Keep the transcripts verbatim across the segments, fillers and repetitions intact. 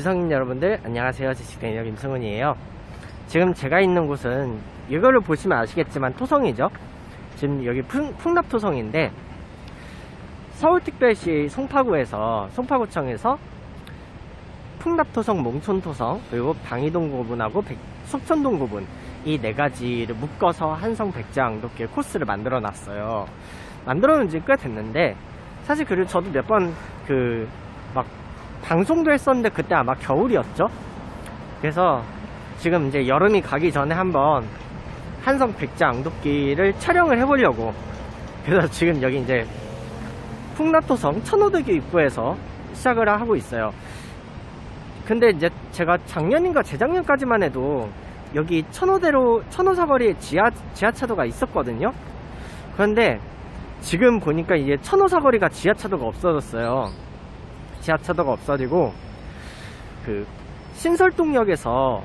지성인 여러분들 안녕하세요. 지식대니어 김승훈이에요. 지금 제가 있는 곳은 이거를 보시면 아시겠지만 토성이죠. 지금 여기 풍, 풍납토성인데 서울특별시 송파구에서 송파구청에서 풍납토성, 몽촌토성, 그리고 방이동 구분하고 백, 속천동 구분 이 네 가지를 묶어서 한성백제암독길 코스를 만들어 놨어요. 만들어 놓은 지 꽤 됐는데 사실 그리고 저도 몇 번 그 막 방송도 했었는데 그때 아마 겨울이었죠. 그래서 지금 이제 여름이 가기 전에 한번 한성백제암독길을 촬영을 해보려고, 그래서 지금 여기 이제 풍납토성 천호대교 입구에서 시작을 하고 있어요. 근데 이제 제가 작년인가 재작년까지만 해도 여기 천호대로 천호사거리에 지하, 지하차도가 있었거든요. 그런데 지금 보니까 이제 천호사거리가 지하차도가 없어졌어요. 지하차도가 없어지고 그 신설동역에서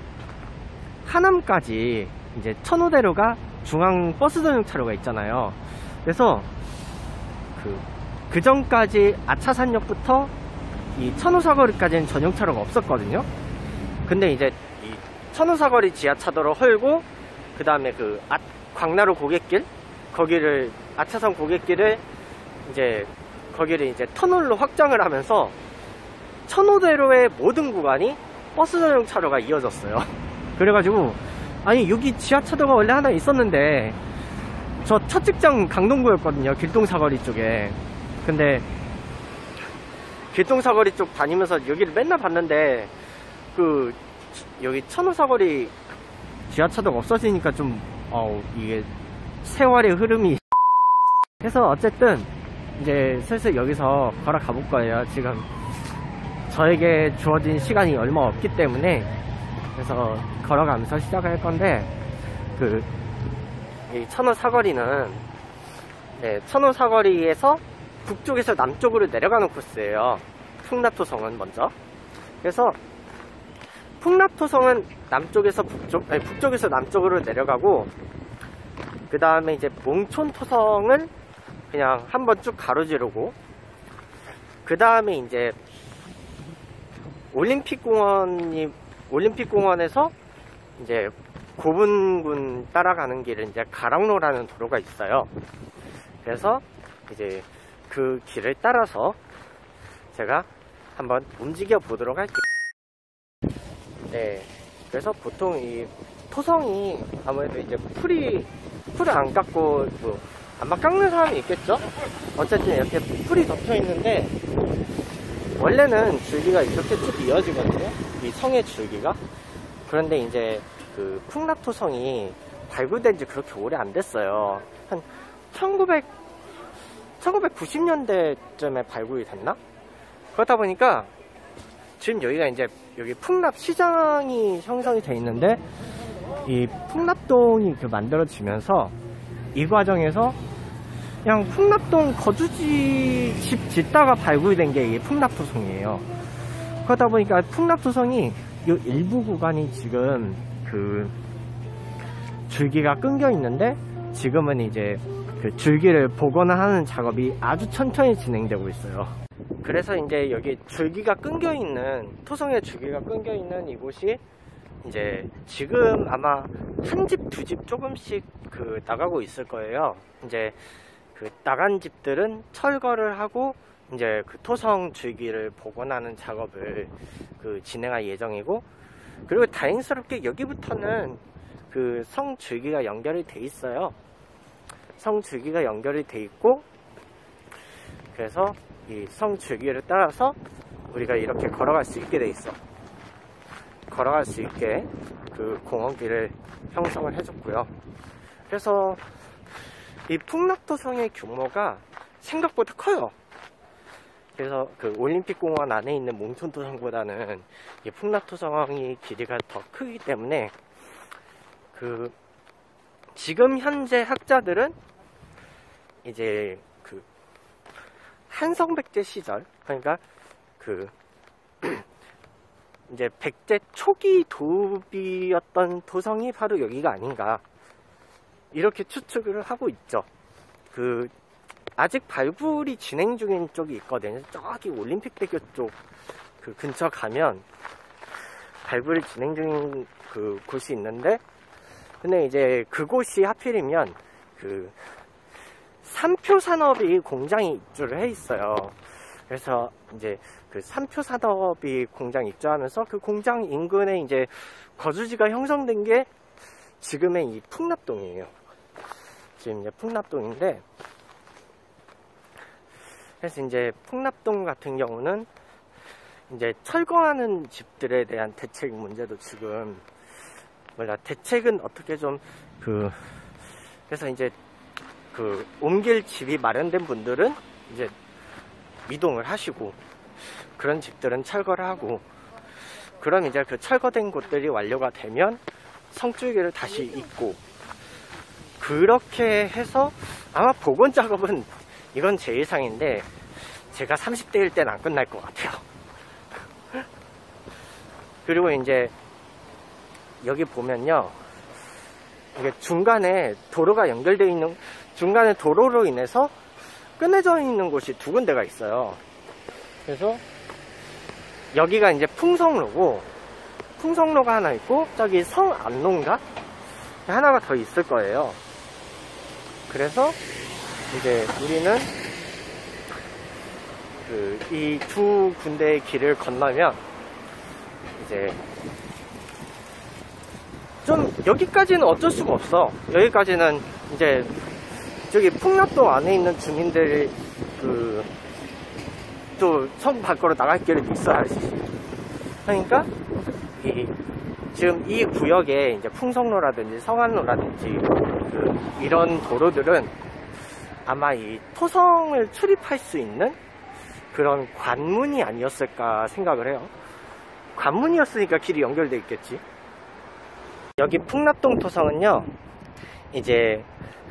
하남까지 이제 천호대로가 중앙 버스 전용차로가 있잖아요. 그래서 그, 그 전까지 아차산역부터 이 천호사거리까지는 전용차로가 없었거든요. 근데 이제 이 천호사거리 지하차도로 헐고 그 다음에 그 아, 광나루 고갯길 거기를 아차산 고갯길을 이제 거기를 이제 터널로 확장을 하면서 천호대로의 모든 구간이 버스 전용 차로가 이어졌어요. 그래가지고 아니 여기 지하차도가 원래 하나 있었는데 저 첫 직장 강동구였거든요. 길동사거리 쪽에. 근데 길동사거리 쪽 다니면서 여기를 맨날 봤는데 그 여기 천호사거리 지하차도가 없어지니까 좀 어 이게 세월의 흐름이 그래서 어쨌든 이제 슬슬 여기서 걸어 가볼 거예요. 지금 저에게 주어진 시간이 얼마 없기 때문에. 그래서 걸어가면서 시작을 할 건데 그 이 천호사거리는 네, 천호사거리에서 북쪽에서 남쪽으로 내려가는 코스예요. 풍납토성은 먼저. 그래서 풍납토성은 남쪽에서 북쪽, 아니 북쪽에서 남쪽으로 내려가고 그 다음에 이제 몽촌토성은 그냥 한번 쭉 가로지르고 그 다음에 이제 올림픽공원이 올림픽공원에서 이제 고분군 따라가는 길은 이제 가랑로라는 도로가 있어요. 그래서 이제 그 길을 따라서 제가 한번 움직여 보도록 할게요. 네, 그래서 보통 이 토성이 아무래도 이제 풀이 풀을 안 깎고 뭐 아마 깎는 사람이 있겠죠? 어쨌든 이렇게 풀이 덮여 있는데 원래는 줄기가 이렇게 쭉 이어지거든요. 이 성의 줄기가. 그런데 이제 그 풍납토성이 발굴된 지 그렇게 오래 안 됐어요. 한 천구백, 천구백구십 년대쯤에 발굴이 됐나? 그러다 보니까 지금 여기가 이제 여기 풍납시장이 형성이 돼 있는데 이 풍납동이 그 만들어지면서 이 과정에서 그냥 풍납동 거주지 집 짓다가 발굴된 게 이 풍납토성이에요. 그러다 보니까 풍납토성이 이 일부 구간이 지금 그 줄기가 끊겨 있는데 지금은 이제 그 줄기를 복원하는 작업이 아주 천천히 진행되고 있어요. 그래서 이제 여기 줄기가 끊겨 있는 토성의 줄기가 끊겨 있는 이곳이 이제 지금 아마 한 집, 두 집 조금씩 그 나가고 있을 거예요. 이제 그 나간 집들은 철거를 하고 이제 그 토성 줄기를 복원하는 작업을 그 진행할 예정이고, 그리고 다행스럽게 여기부터는 그 성 줄기가 연결이 돼 있어요. 성 줄기가 연결이 돼 있고, 그래서 이 성 줄기를 따라서 우리가 이렇게 걸어갈 수 있게 돼 있어. 걸어갈 수 있게 그 공원길을 형성을 해줬고요. 그래서 이 풍납토성의 규모가 생각보다 커요. 그래서 그 올림픽공원 안에 있는 몽촌토성보다는 이 풍납토성의 길이가 더 크기 때문에 그 지금 현재 학자들은 이제 그 한성백제 시절, 그러니까 그 이제 백제 초기 도읍이었던 도성이 바로 여기가 아닌가 이렇게 추측을 하고 있죠. 그 아직 발굴이 진행 중인 쪽이 있거든요. 저기 올림픽대교 쪽 그 근처 가면 발굴이 진행 중인 그 곳이 있는데, 근데 이제 그곳이 하필이면 그 삼표 산업이 공장이 입주를 해 있어요. 그래서 이제 그 삼표 산업이 공장 입주하면서 그 공장 인근에 이제 거주지가 형성된 게 지금의 이 풍납동이에요. 지금 이제 풍납동인데, 그래서 이제 풍납동 같은 경우는 이제 철거하는 집들에 대한 대책 문제도 지금 몰라 대책은 어떻게 좀 그 그래서 이제 그 옮길 집이 마련된 분들은 이제 이동을 하시고, 그런 집들은 철거를 하고, 그럼 이제 그 철거된 곳들이 완료가 되면 성줄기를 다시 잇고, 그렇게 해서 아마 복원 작업은 이건 제 예상인데 제가 삼십 대일 땐 안 끝날 것 같아요. 그리고 이제 여기 보면요, 이게 중간에 도로가 연결되어 있는, 중간에 도로로 인해서 끊어져 있는 곳이 두 군데가 있어요. 그래서 여기가 이제 풍성로고, 풍성로가 하나 있고, 저기 성안로인가? 하나가 더 있을 거예요. 그래서 이제 우리는 그 이 두 군데의 길을 건너면 이제 좀 여기까지는 어쩔 수가 없어. 여기까지는 이제 저기 풍납동 안에 있는 주민들 그 또 성 밖으로 나갈 길은 있어야지. 그러니까 이 지금 이 구역에 이제 풍성로라든지 성안로라든지 그 이런 도로들은 아마 이 토성을 출입할 수 있는 그런 관문이 아니었을까 생각을 해요. 관문이었으니까 길이 연결돼 있겠지. 여기 풍납동 토성은요, 이제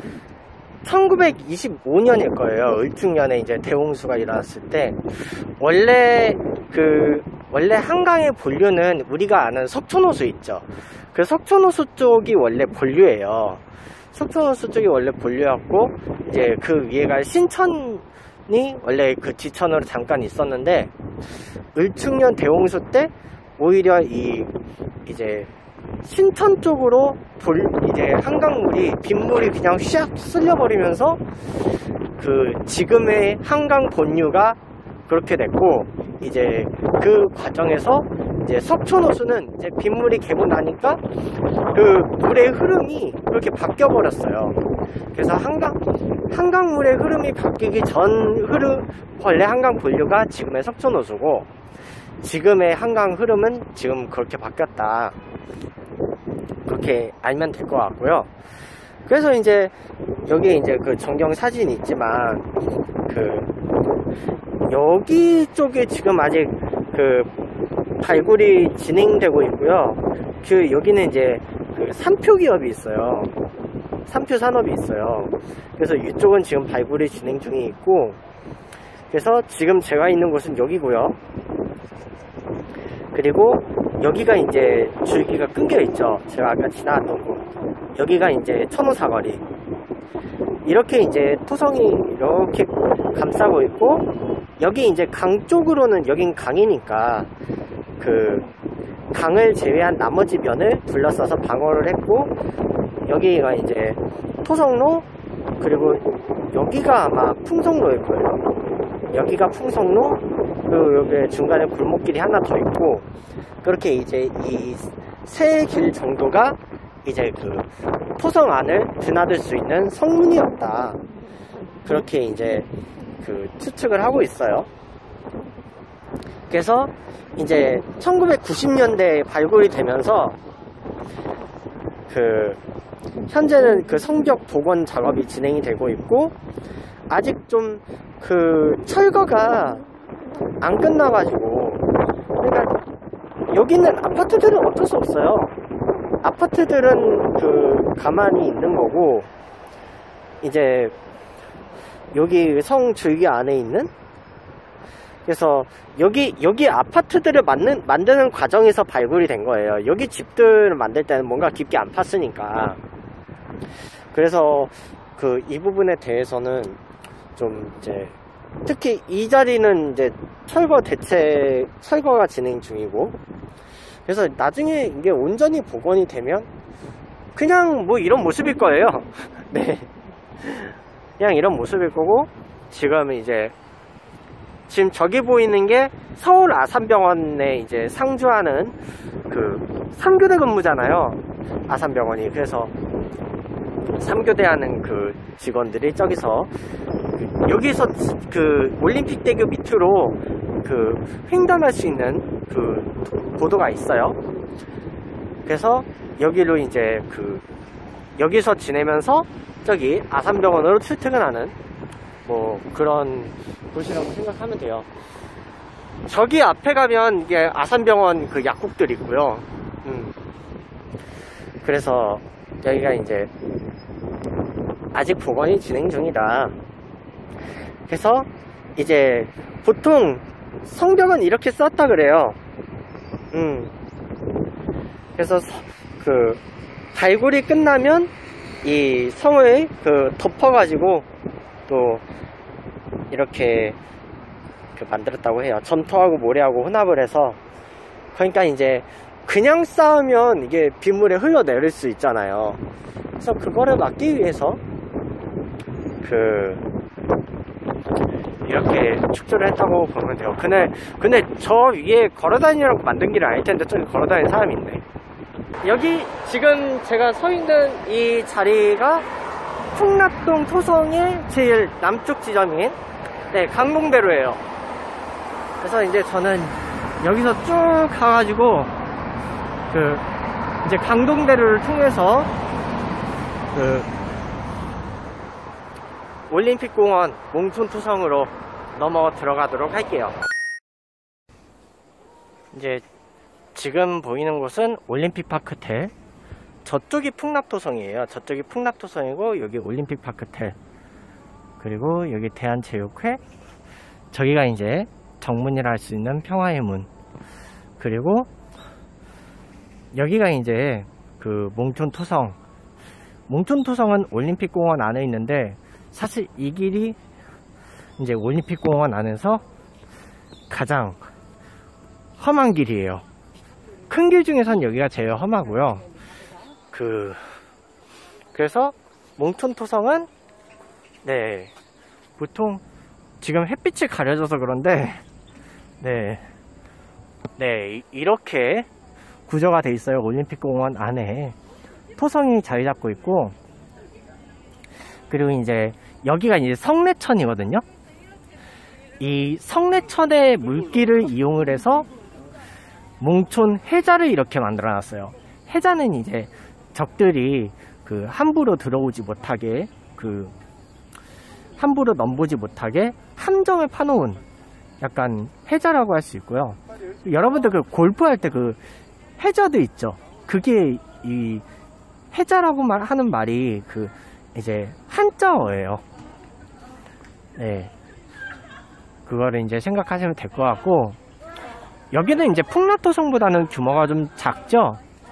천구백이십오 년일 거예요. 을중년에 이제 대홍수가 일어났을 때, 원래 그 원래 한강의 본류는 우리가 아는 석촌호수 있죠. 그 석촌호수 쪽이 원래 본류예요. 석촌호수 쪽이 원래 본류였고, 이제 그 위에가 신천이 원래 그 지천으로 잠깐 있었는데, 을중년 대홍수 때 오히려 이 이제 신천 쪽으로 돌 이제 한강물이 빗물이 그냥 샥 쓸려버리면서 그 지금의 한강 본류가 그렇게 됐고, 이제 그 과정에서 이제 석촌호수는 이제 빗물이 개고 나니까 그 물의 흐름이 그렇게 바뀌어 버렸어요. 그래서 한강 한강물의 흐름이 바뀌기 전 흐름 원래 한강 본류가 지금의 석촌호수고, 지금의 한강 흐름은 지금 그렇게 바뀌었다. 그렇게 알면 될 것 같고요. 그래서 이제 여기 이제 그 전경 사진이 있지만, 그 여기 쪽에 지금 아직 그 발굴이 진행되고 있고요. 그 여기는 이제 그 삼표 기업이 있어요. 삼표 산업이 있어요. 그래서 이쪽은 지금 발굴이 진행 중에 있고, 그래서 지금 제가 있는 곳은 여기고요. 그리고 여기가 이제 줄기가 끊겨 있죠. 제가 아까 지나갔던 곳. 여기가 이제 천호사거리. 이렇게 이제 토성이 이렇게 감싸고 있고, 여기 이제 강 쪽으로는, 여긴 강이니까 그 강을 제외한 나머지 면을 둘러싸서 방어를 했고, 여기가 이제 토성로, 그리고 여기가 아마 풍성로일 거예요. 여기가 풍성로, 그리고 여기 중간에 골목길이 하나 더 있고, 그렇게 이제 이 세 길 정도가 이제 그 토성 안을 드나들 수 있는 성문이었다. 그렇게 이제 그 추측을 하고 있어요. 그래서 이제 천구백구십 년대에 발굴이 되면서 그 현재는 그 성벽 복원 작업이 진행이 되고 있고, 아직 좀 그 철거가 안 끝나가지고, 그러니까 여기는 아파트들은 어쩔 수 없어요. 아파트들은 그 가만히 있는 거고, 이제 여기 성 줄기 안에 있는, 그래서 여기 여기 아파트들을 만든, 만드는 과정에서 발굴이 된 거예요. 여기 집들을 만들 때는 뭔가 깊게 안 팠으니까. 그래서 그 이 부분에 대해서는 좀 이제 특히 이 자리는 이제 철거 대책 철거가 진행 중이고, 그래서 나중에 이게 온전히 복원이 되면 그냥 뭐 이런 모습일 거예요. 네. 그냥 이런 모습일 거고, 지금 이제 지금 저기 보이는 게 서울 아산병원에 이제 상주하는 그 삼 교대 근무잖아요. 아산병원이. 그래서 삼 교대 하는 그 직원들이 저기서 그 여기서 그 올림픽대교 밑으로 그 횡단할 수 있는 그 도도가 있어요. 그래서 여기로 이제 그 여기서 지내면서 저기 아산병원으로 출퇴근하는 뭐 그런 곳이라고 생각하면 돼요. 저기 앞에 가면 이게 아산병원 그 약국들이 있고요. 음. 그래서 여기가 이제 아직 복원이 진행 중이다. 그래서 이제 보통 성벽은 이렇게 썼다 그래요. 음. 그래서 그 발굴이 끝나면 이 성을 그 덮어가지고 또 이렇게 그 만들었다고 해요. 점토하고 모래하고 혼합을 해서. 그러니까 이제 그냥 쌓으면 이게 빗물에 흘러내릴 수 있잖아요. 그래서 그거를 막기 위해서 그 이렇게 축조를 했다고 보면 돼요. 근데 근데 저 위에 걸어다니려고 만든 길은 아닐 텐데 저기 걸어다니는 사람이 있네. 여기 지금 제가 서 있는 이 자리가 풍납동 토성의 제일 남쪽 지점인 네, 강동대로예요. 그래서 이제 저는 여기서 쭉 가가지고 그 이제 강동대로를 통해서 그 올림픽공원 몽촌토성으로 넘어 들어가도록 할게요. 이제 지금 보이는 곳은 올림픽파크텔, 저쪽이 풍납토성이에요. 저쪽이 풍납토성이고 여기 올림픽파크텔, 그리고 여기 대한체육회, 저기가 이제 정문이라 할 수 있는 평화의 문, 그리고 여기가 이제 그 몽촌토성. 몽촌토성은 올림픽공원 안에 있는데 사실 이 길이 이제 올림픽공원 안에서 가장 험한 길이에요. 큰 길 중에선 여기가 제일 험하고요. 그 그래서 몽촌토성은 네 보통 지금 햇빛이 가려져서 그런데 네, 네 이렇게 구조가 돼 있어요. 올림픽공원 안에 토성이 자리 잡고 있고, 그리고 이제 여기가 이제 성내천이거든요. 이 성내천의 물길을 이용을 해서 몽촌 해자를 이렇게 만들어 놨어요. 해자는 이제 적들이 그 함부로 들어오지 못하게, 그 함부로 넘보지 못하게 함정을 파놓은 약간 해자라고 할 수 있고요. 여러분들 그 골프할 때 그 해저드 있죠. 그게 이 해자라고 말 하는 말이 그 이제 한자어예요. 네, 그거를 이제 생각하시면 될 것 같고, 여기는 이제 풍납토성보다는 규모가 좀 작죠.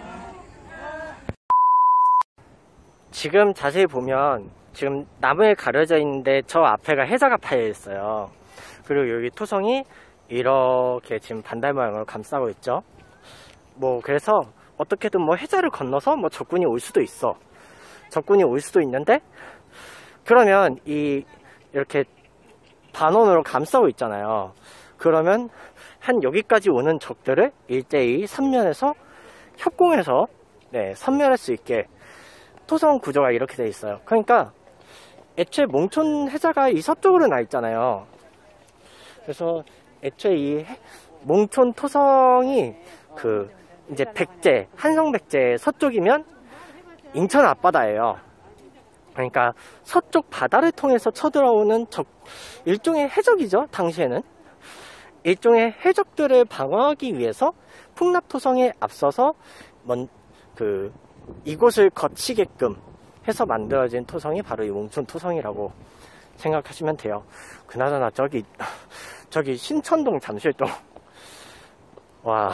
지금 자세히 보면 지금 나무에 가려져 있는데 저 앞에가 해자가 파여 있어요. 그리고 여기 토성이 이렇게 지금 반달 모양으로 감싸고 있죠. 뭐 그래서 어떻게든 뭐 해자를 건너서 뭐 적군이 올 수도 있어. 적군이 올 수도 있는데, 그러면 이 이렇게 반원으로 감싸고 있잖아요. 그러면 한 여기까지 오는 적들을 일제히 삼면에서 협공해서 네, 섬멸할 수 있게 토성 구조가 이렇게 되어 있어요. 그러니까 애초에 몽촌 해자가 이 서쪽으로 나 있잖아요. 그래서 애초에 이 몽촌 토성이 그 이제 백제, 한성 백제 서쪽이면 인천 앞바다예요. 그러니까 서쪽 바다를 통해서 쳐들어오는 적, 일종의 해적이죠. 당시에는 일종의 해적들을 방어하기 위해서 풍납토성에 앞서서 먼, 그 이곳을 거치게끔 해서 만들어진 토성이 바로 이 몽촌 토성이라고 생각하시면 돼요. 그나저나 저기 저기 신천동 잠실동, 와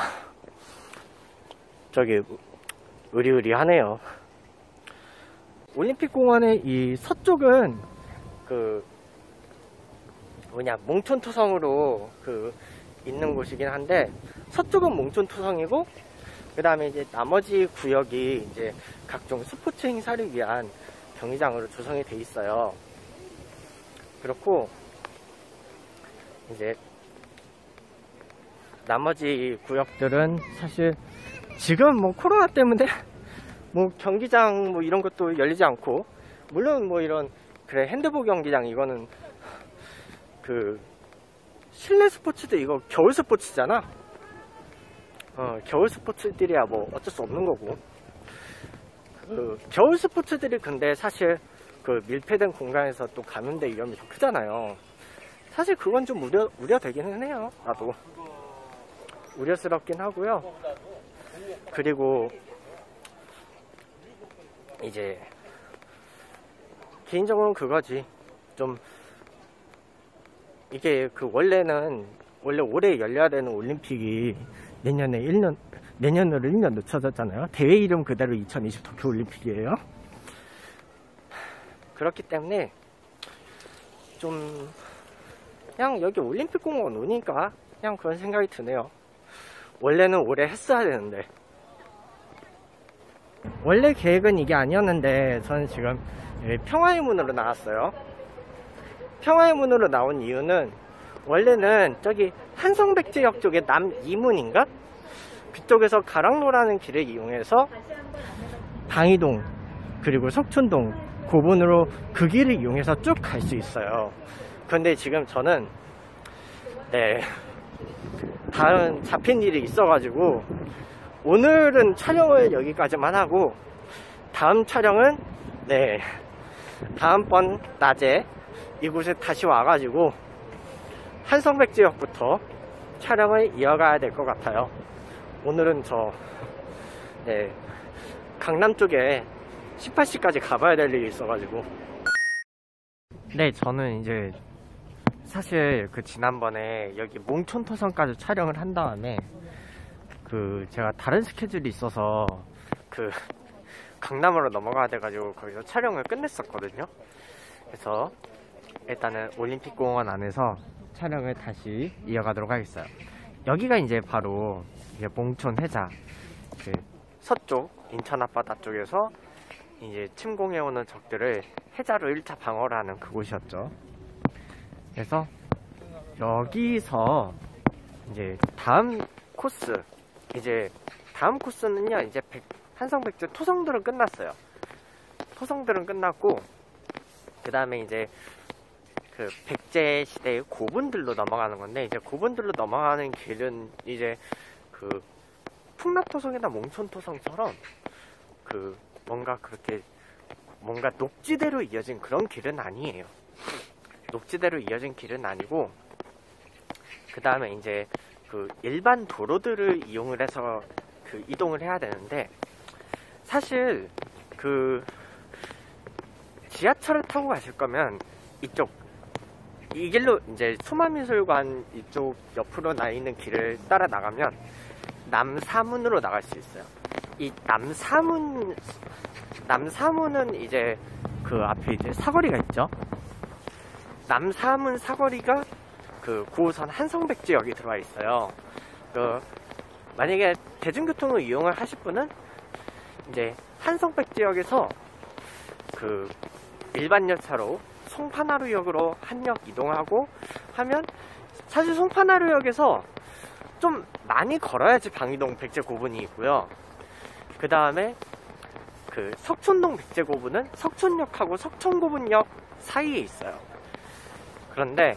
저기 으리으리하네요. 올림픽공원의 이 서쪽은 그 뭐냐 몽촌토성으로 그 있는 곳이긴 한데, 서쪽은 몽촌토성이고 그 다음에 이제 나머지 구역이 이제 각종 스포츠 행사를 위한 경기장으로 조성이 돼 있어요. 그렇고 이제 나머지 구역들은 사실 지금 뭐 코로나 때문에 뭐 경기장 뭐 이런 것도 열리지 않고, 물론 뭐 이런 그래 핸드볼 경기장 이거는 그 실내 스포츠도 이거 겨울 스포츠잖아. 어 겨울 스포츠들이야 뭐 어쩔 수 없는 거고, 그 겨울 스포츠들이 근데 사실 그 밀폐된 공간에서 또 감염될 위험이 좀 크잖아요. 사실 그건 좀 우려 우려되기는 해요. 나도 우려스럽긴 하고요. 그리고 이제 개인적으로는 그거지, 좀 이게 그 원래는 원래 올해 열려야 되는 올림픽이 내년에 일 년 내년으로 일 년 늦춰졌잖아요. 대회 이름 그대로 이천이십 도쿄 올림픽이에요. 그렇기 때문에 좀 그냥 여기 올림픽공원 오니까 그냥 그런 생각이 드네요. 원래는 올해 했어야 되는데, 원래 계획은 이게 아니었는데 저는 지금 평화의 문으로 나왔어요. 평화의 문으로 나온 이유는 원래는 저기 한성백제역 쪽에 남이문인가? 그쪽에서 가랑로라는 길을 이용해서 방이동 그리고 석촌동 고분으로 그 길을 이용해서 쭉 갈 수 있어요. 그런데 지금 저는 네 다른 잡힌 일이 있어가지고 오늘은 촬영을 여기까지만 하고, 다음 촬영은 네 다음번 낮에 이곳에 다시 와가지고 한성백제역부터 촬영을 이어가야 될 것 같아요. 오늘은 저 네 강남 쪽에 십팔 시까지 가봐야 될 일이 있어가지고. 네, 저는 이제 사실 그 지난번에 여기 몽촌토성까지 촬영을 한 다음에 그 제가 다른 스케줄이 있어서 그 강남으로 넘어가야 돼가지고 거기서 촬영을 끝냈었거든요. 그래서 일단은 올림픽공원 안에서 촬영을 다시 이어가도록 하겠어요. 여기가 이제 바로 이제 몽촌 해자, 그 서쪽 인천 앞바다 쪽에서 이제 침공해오는 적들을 해자로 일 차 방어를 하는 그곳이었죠. 그래서 여기서 이제 다음 코스, 이제 다음 코스는요, 이제 백, 한성백제 토성들은 끝났어요. 토성들은 끝났고, 그 다음에 이제 그 백제 시대의 고분들로 넘어가는 건데, 이제 고분들로 넘어가는 길은 이제 그 풍납토성이나 몽촌토성처럼 그 뭔가 그렇게 뭔가 녹지대로 이어진 그런 길은 아니에요. 녹지대로 이어진 길은 아니고, 그 다음에 이제 그 일반 도로들을 이용을 해서 그 이동을 해야 되는데, 사실 그 지하철을 타고 가실 거면 이쪽 이 길로 이제 소마미술관 이쪽 옆으로 나 있는 길을 따라 나가면 남사문으로 나갈 수 있어요. 이 남사문 남사문은 이제 그 앞에 이제 사거리가 있죠. 남사문 사거리가 그 구호선 한성백제역이 들어와 있어요. 그 만약에 대중교통을 이용을 하실 분은 이제 한성백제역에서 그 일반 열차로 송파나루역으로 한 역 이동하고 하면, 사실 송파나루역에서 좀 많이 걸어야지 방이동 백제고분이 있고요. 그 다음에 그 석촌동 백제고분은 석촌역하고 석촌고분역 사이에 있어요. 그런데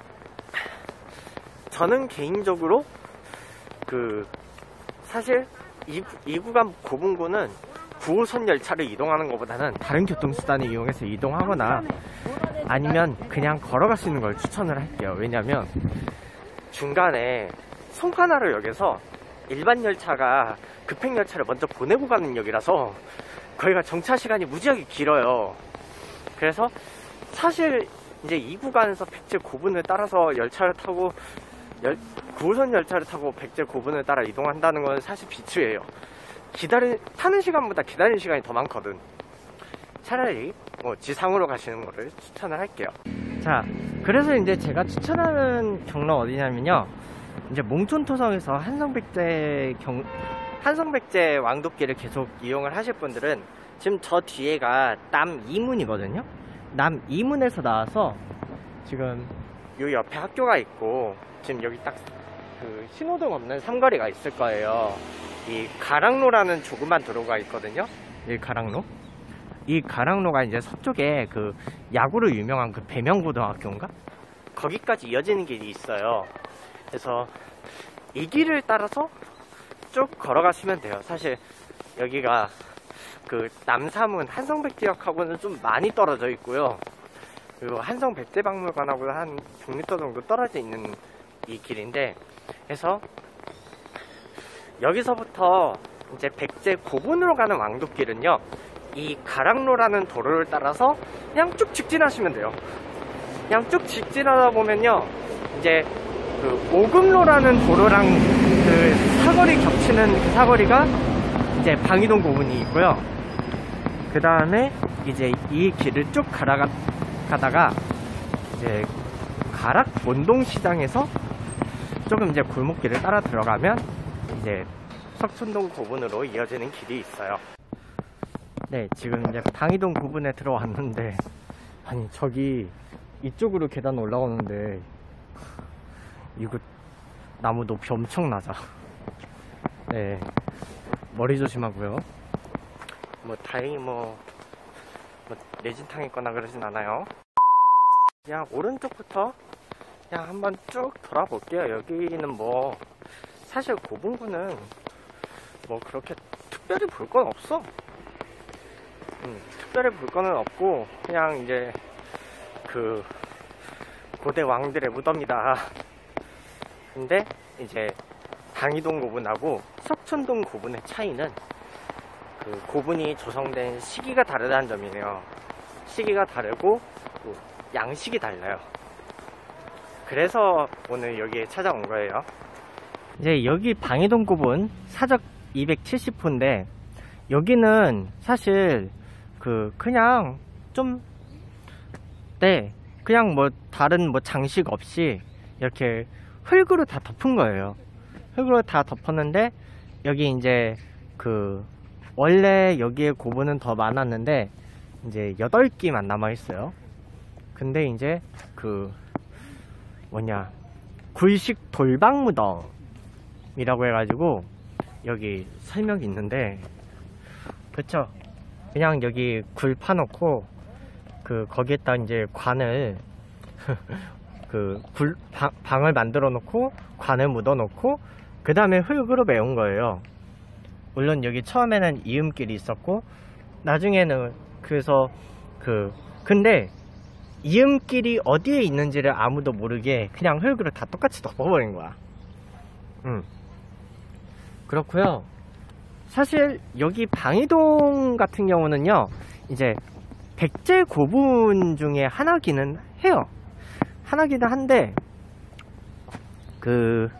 저는 개인적으로 그 사실 이, 이 구간 고분고는 구호선 열차를 이동하는 것보다는 다른 교통수단을 이용해서 이동하거나 아니면 그냥 걸어갈 수 있는 걸 추천을 할게요. 왜냐면 중간에 송파나루역에서 일반 열차가 급행 열차를 먼저 보내고 가는 역이라서 거기가 정차 시간이 무지하게 길어요. 그래서 사실 이제 이 구간에서 백제 고분을 따라서 열차를 타고 열, 구호선 열차를 타고 백제 고분을 따라 이동한다는 건 사실 비추예요. 기다리, 타는 시간보다 기다리는 시간이 더 많거든. 차라리 뭐 지상으로 가시는 거를 추천을 할게요. 자, 그래서 이제 제가 추천하는 경로 어디냐면요, 이제 몽촌토성에서 한성백제 경, 한성백제 왕도길을 계속 이용을 하실 분들은 지금 저 뒤에가 남이문이거든요. 남이문에서 나와서 지금 요 옆에 학교가 있고 지금 여기 딱 그 신호등 없는 삼거리가 있을 거예요. 이 가랑로라는 조그만 도로가 있거든요. 이 가랑로. 이 가랑로가 이제 서쪽에 그 야구로 유명한 그 배명고등학교인가? 거기까지 이어지는 길이 있어요. 그래서 이 길을 따라서 쭉 걸어가시면 돼요. 사실 여기가 그 남사문 한성백제역하고는 좀 많이 떨어져 있고요. 그리고 한성백제박물관하고 한 백 미터 정도 떨어져 있는 이 길인데, 그래서 여기서부터 이제 백제 고분으로 가는 왕도길은요, 이 가랑로라는 도로를 따라서 그냥 쭉 직진하시면 돼요. 그냥 쭉 직진하다 보면요, 이제 그 오금로라는 도로랑 그 사거리 겹치는 그 사거리가 이제 방이동 고분이 있고요. 그 다음에 이제 이 길을 쭉 가다가, 가다가 이제 가락 원동시장에서 조금 이제 골목길을 따라 들어가면 이제 석촌동 고분으로 이어지는 길이 있어요. 네, 지금 이제 방이동 고분에 들어왔는데, 아니 저기 이쪽으로 계단 올라오는데 이거 나무 높이 엄청 낮아. 네, 머리 조심하고요. 뭐 다행히 뭐, 뭐 내진탕했거나 그러진 않아요. 그냥 오른쪽부터 그냥 한번 쭉 돌아볼게요. 여기는 뭐 사실 고분구는 뭐 그렇게 특별히 볼 건 없어. 음, 특별히 볼 거는 없고 그냥 이제 그 고대 왕들의 무덤이다. 근데 이제 방이동 고분하고 석촌동 고분의 차이는 그 고분이 조성된 시기가 다르다는 점이에요. 시기가 다르고 또 양식이 달라요. 그래서 오늘 여기에 찾아온 거예요. 이제 여기 방이동 고분 사적 이백칠십 호인데 여기는 사실 그 그냥 좀 네 그냥 뭐 다른 뭐 장식 없이 이렇게 흙으로 다 덮은 거예요. 흙으로 다 덮었는데 여기 이제 그 원래 여기에 고분은 더 많았는데 이제 여덟 기만 남아 있어요. 근데 이제 그 뭐냐 굴식 돌방무덤이라고 해가지고 여기 설명이 있는데, 그쵸? 그냥 여기 굴 파놓고 그 거기에다 이제 관을 그 굴 방, 방을 만들어 놓고 관을 묻어 놓고 그 다음에 흙으로 메운 거예요. 물론 여기 처음에는 이음길이 있었고 나중에는 그래서 그 근데 이음길이 어디에 있는지를 아무도 모르게 그냥 흙으로 다 똑같이 덮어버린 거야. 음. 그렇고요. 사실 여기 방이동 같은 경우는요, 이제 백제 고분 중에 하나기는 해요. 하나기는 한데 그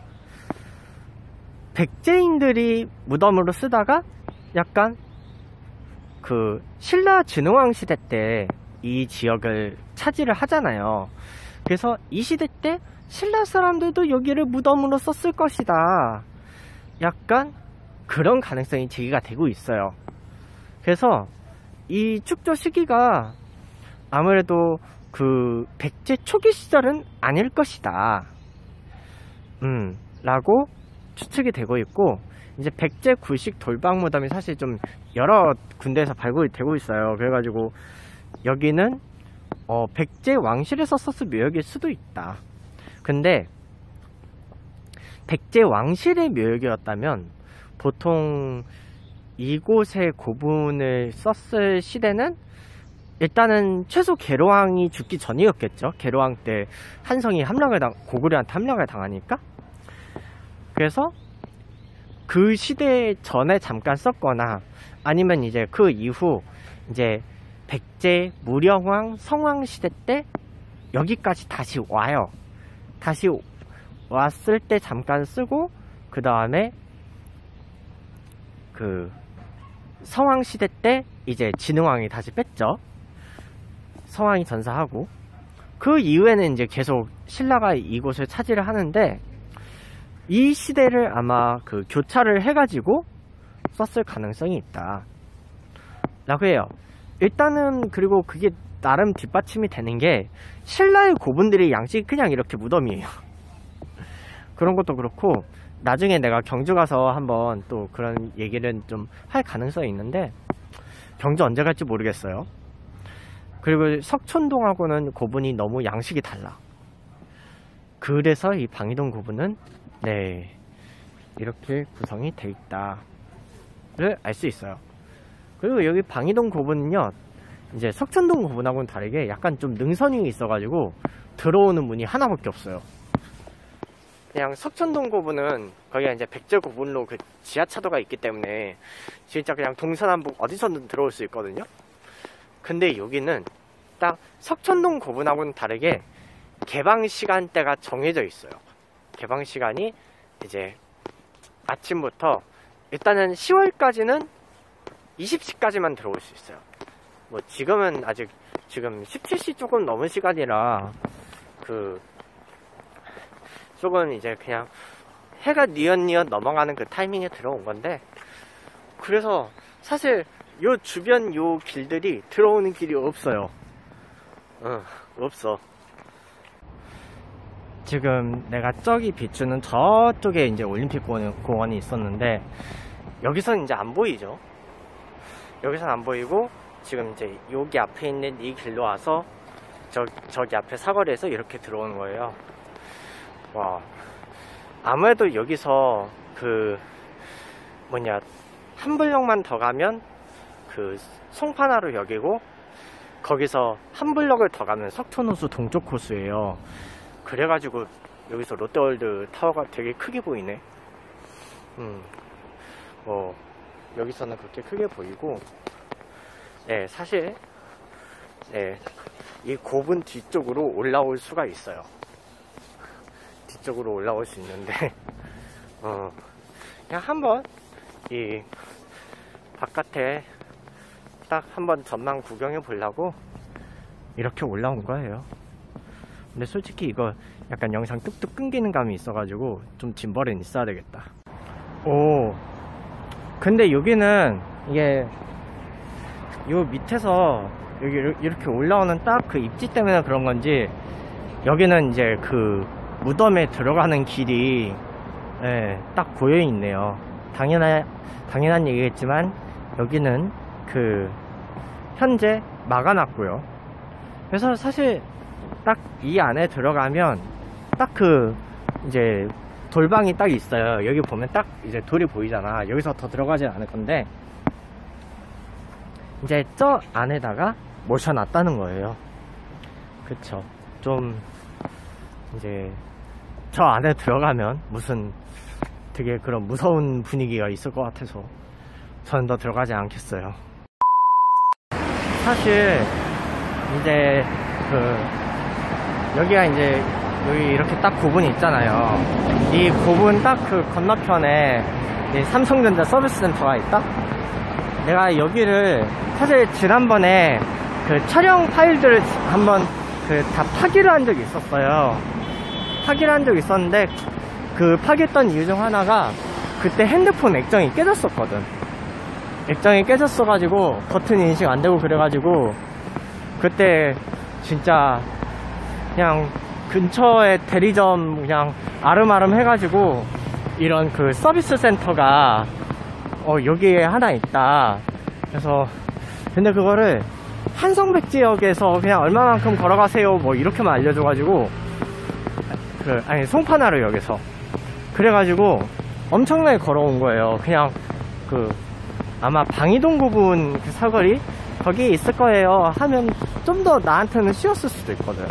백제인들이 무덤으로 쓰다가 약간 그 신라 진흥왕 시대 때 이 지역을 차지를 하잖아요. 그래서 이 시대 때 신라 사람들도 여기를 무덤으로 썼을 것이다. 약간 그런 가능성이 제기가 되고 있어요. 그래서 이 축조 시기가 아무래도 그 백제 초기 시절은 아닐 것이다. 음, 라고 추측이 되고 있고, 이제 백제 굴식 돌방무덤이 사실 좀 여러 군데에서 발굴이 되고 있어요. 그래가지고 여기는 어, 백제 왕실에서 썼을 묘역일 수도 있다. 근데 백제 왕실의 묘역이었다면 보통 이곳의 고분을 썼을 시대는 일단은 최소 계로왕이 죽기 전이었겠죠. 계로왕 때 한성이 함락을 당, 고구려한테 함락을 당하니까. 그래서 그 시대 전에 잠깐 썼거나 아니면 이제 그 이후 이제 백제 무령왕 성왕 시대 때 여기까지 다시 와요. 다시 왔을 때 잠깐 쓰고 그 다음에 그 성왕 시대 때 이제 진흥왕이 다시 뺐죠. 성왕이 전사하고 그 이후에는 이제 계속 신라가 이곳을 차지를 하는데, 이 시대를 아마 그 교차를 해가지고 썼을 가능성이 있다 라고 해요. 일단은 그리고 그게 나름 뒷받침이 되는 게 신라의 고분들이 양식이 그냥 이렇게 무덤이에요. 그런 것도 그렇고 나중에 내가 경주 가서 한번 또 그런 얘기를 좀 할 가능성이 있는데 경주 언제 갈지 모르겠어요. 그리고 석촌동하고는 고분이 너무 양식이 달라. 그래서 이 방이동 고분은 네 이렇게 구성이 돼 있다를 알 수 있어요. 그리고 여기 방이동 고분은요 이제 석촌동 고분하고는 다르게 약간 좀 능선 위에 있어가지고 들어오는 문이 하나밖에 없어요. 그냥 석촌동 고분은 거기가 이제 백제 고분로 그 지하차도가 있기 때문에 진짜 그냥 동서남북 어디서든 들어올 수 있거든요. 근데 여기는 딱 석촌동 고분하고는 다르게 개방 시간대가 정해져 있어요. 개방 시간이 이제 아침부터 일단은 시월까지는 이십 시까지만 들어올 수 있어요. 뭐 지금은 아직 지금 십칠 시 조금 넘은 시간이라 그 조금 이제 그냥 해가 뉘엿뉘엿 넘어가는 그 타이밍에 들어온 건데, 그래서 사실 요 주변 요 길들이 들어오는 길이 없어요. 어, 없어. 지금 내가 저기 비추는 저쪽에 이제 올림픽 공원이 있었는데 여기서는 이제 안 보이죠. 여기선 안 보이고 지금 이제 여기 앞에 있는 이 길로 와서 저, 저기 앞에 사거리에서 이렇게 들어오는 거예요. 와, 아무래도 여기서 그 뭐냐 한 블럭만 더 가면 그 송파나루역이고 거기서 한 블럭을 더 가면 석촌호수 동쪽 코스예요. 그래가지고 여기서 롯데월드 타워가 되게 크게 보이네. 음, 뭐 여기서는 그렇게 크게 보이고, 네, 사실 네, 이 고분 뒤쪽으로 올라올 수가 있어요. 뒤쪽으로 올라올 수 있는데 어, 그냥 한번 이 바깥에 딱 한번 전망 구경해 보려고 이렇게 올라온 거예요. 근데 솔직히 이거 약간 영상 뚝뚝 끊기는 감이 있어가지고 좀 짐벌은 있어야 되겠다. 오, 근데 여기는 이게 요 밑에서 여기 이렇게 올라오는 딱 그 입지 때문에 그런 건지 여기는 이제 그 무덤에 들어가는 길이 예, 딱 고여 있네요. 당연한 당연한 얘기겠지만 여기는 그 현재 막아놨고요. 그래서 사실 딱 이 안에 들어가면 딱 그 이제 돌방이 딱 있어요. 여기 보면 딱 이제 돌이 보이잖아. 여기서 더 들어가진 않을 건데 이제 저 안에다가 모셔놨다는 거예요. 그쵸. 좀 이제 저 안에 들어가면 무슨 되게 그런 무서운 분위기가 있을 것 같아서 저는 더 들어가지 않겠어요. 사실 이제 그 여기가 이제 여기 이렇게 딱 고분이 있잖아요. 이 고분 딱 그 건너편에 이 삼성전자 서비스 센터가 있다. 내가 여기를 사실 지난번에 그 촬영 파일들을 한번 그 다 파기를 한 적이 있었어요. 파기를 한 적이 있었는데 그 파기했던 이유 중 하나가 그때 핸드폰 액정이 깨졌었거든. 액정이 깨졌어가지고 버튼 인식 안 되고 그래가지고 그때 진짜 그냥 근처에 대리점 그냥 아름아름 해가지고 이런 그 서비스 센터가 어 여기에 하나 있다. 그래서 근데 그거를 한성백지역에서 그냥 얼마만큼 걸어가세요 뭐 이렇게만 알려줘가지고 그 아니 송파나루역에서 그래가지고 엄청나게 걸어온 거예요. 그냥 그 아마 방이동 부분 그 사거리 거기 있을 거예요 하면 좀 더 나한테는 쉬웠을 수도 있거든.